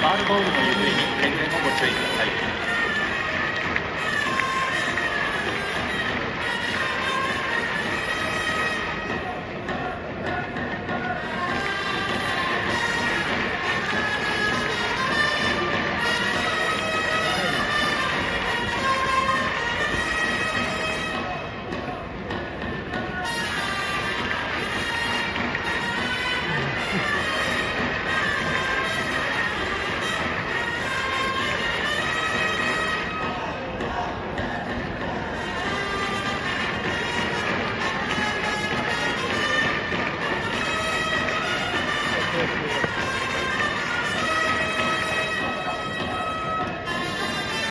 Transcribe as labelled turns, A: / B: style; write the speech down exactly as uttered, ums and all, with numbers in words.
A: ファールボールの行方にくれぐれもご注意ください。